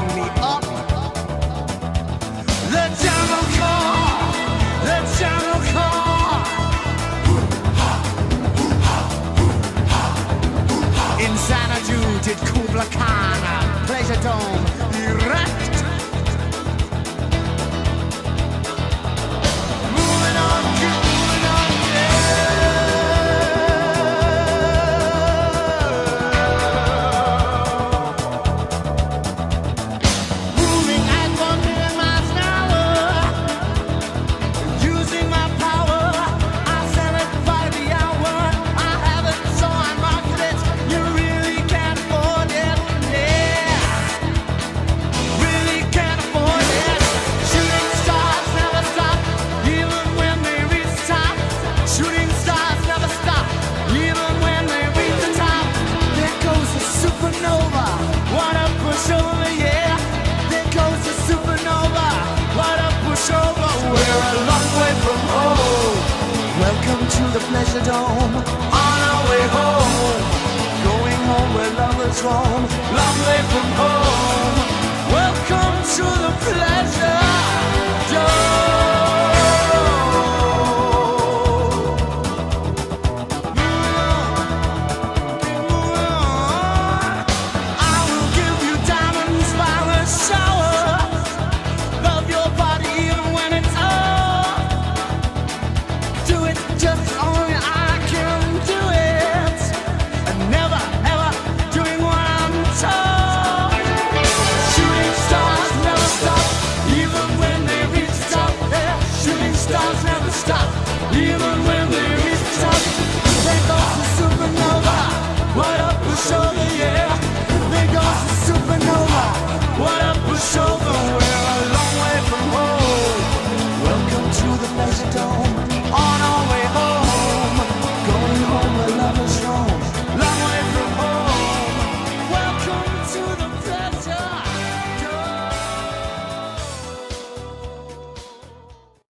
me up. The jungle call, the jungle call. In Xanadu did Kubla Khan a pleasure dome erect. Moving on, keep moving on, moving at 1 million miles an hour. Using my power, I sell it by the hour. I have it, so I market it. You really can't afford it, yeah. Really can't afford it. Shooting stars never stop, even when they reach the top. Shooting stars never stop, even when they reach the top. There goes a supernova, what a pushover, yeah. There goes a supernova, what a pushover. We're a long way from home. Welcome to the pleasure dome. On our way home, going home where lovers roam. Long way from home.